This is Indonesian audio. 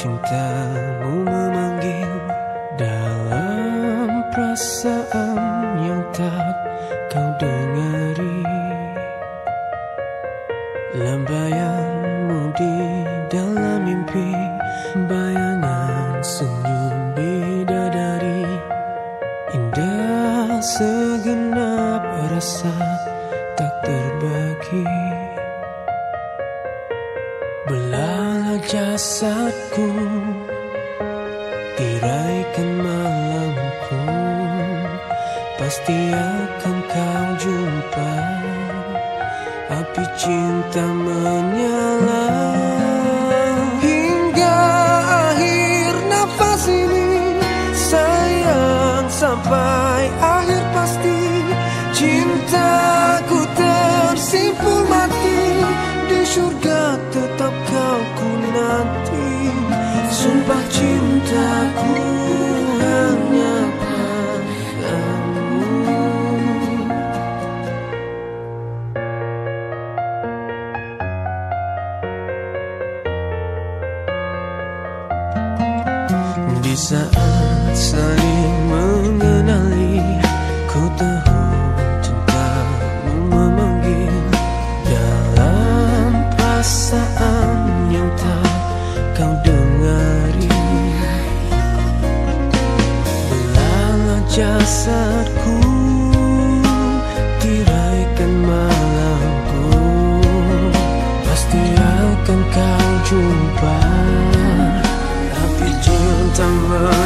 cintamu memanggil dalam perasaan yang tak kau dengari. Lambaianmu di dalam mimpi, bayangan senyum bidadari, indah segenap rasa tak terbagi. Belalah jasadku, tiraikan malamku, pasti akan kau jumpa api cinta menyala. Hingga akhir nafas ini, sayang, sampai akhir pasti cintaku tersimpul mati. Di surga tetap kau ku nanti, sumpah cintaku hanya padamu. Di saat saling mengenali, ku tahu cintamu memanggil dalam perasaan yang tak kau dengari. Belalah jasadku, tiraikan malamku, pasti akan kau jumpa api cinta